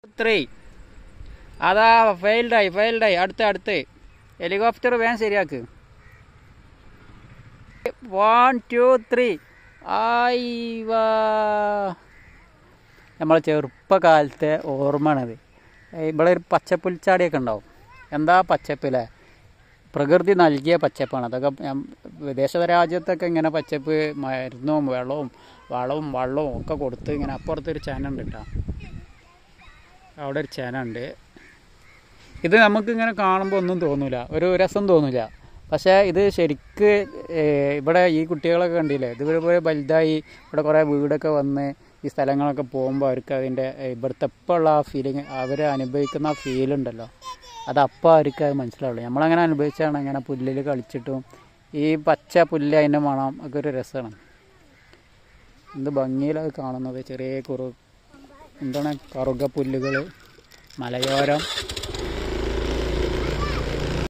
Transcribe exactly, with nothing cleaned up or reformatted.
Three അതാ ഫെയിൽഡായി ഫെയിൽഡായി അടുത്ത് അടുത്ത് ഹെലികോപ്റ്റർ വേഗം ശരിയാക്ക്. വൺ ടു ത്രീ ആയിവാ. നമ്മളെ ചെറുപ്പകാലത്തെ ഓർമ്മയാണത്. ഇവിടെ ഒരു പച്ചപ്പുൽച്ചാടിയൊക്കെ ഉണ്ടാവും. എന്താ പച്ചപ്പില്ലേ, പ്രകൃതി നൽകിയ പച്ചപ്പാണ് അതൊക്കെ. വിദേശ രാജ്യത്തൊക്കെ ഇങ്ങനെ പച്ചപ്പ് മരുന്നും വെള്ളവും വളവും വള്ളവും ഒക്കെ കൊടുത്ത് ഇങ്ങനെ. അപ്പുറത്തൊരു ചേന ഉണ്ട് കേട്ടോ, അവിടെ ഒരു ചേന ഉണ്ട്. ഇത് നമുക്കിങ്ങനെ കാണുമ്പോൾ ഒന്നും തോന്നില്ല, ഒരു രസം തോന്നില്ല. പക്ഷേ ഇത് ശരിക്ക് ഇവിടെ ഈ കുട്ടികളൊക്കെ കണ്ടില്ലേ, ഇതുപോലെ വലുതായി ഇവിടെ കുറേ വീടൊക്കെ വന്ന് ഈ സ്ഥലങ്ങളൊക്കെ പോകുമ്പോൾ അവർക്ക് അതിൻ്റെ ഇവിടുത്തെ ഇപ്പോഴുള്ള ആ ഫീലിങ്, അവർ അനുഭവിക്കുന്ന ആ ഫീലുണ്ടല്ലോ, അത് അപ്പം അവർക്ക് അത് മനസ്സിലാവുള്ളൂ. നമ്മളങ്ങനെ അനുഭവിച്ചാണ് ഇങ്ങനെ പുല്ലിൽ കളിച്ചിട്ടും ഈ പച്ച പുല്ല് അതിൻ്റെ മണം ഒക്കെ ഒരു രസമാണ്. എന്ത് ഭംഗിയിലത് കാണുന്നത്. ചെറിയ കുറു എന്താണ് കറുക പുല്ലുകൾ, മലയോരം.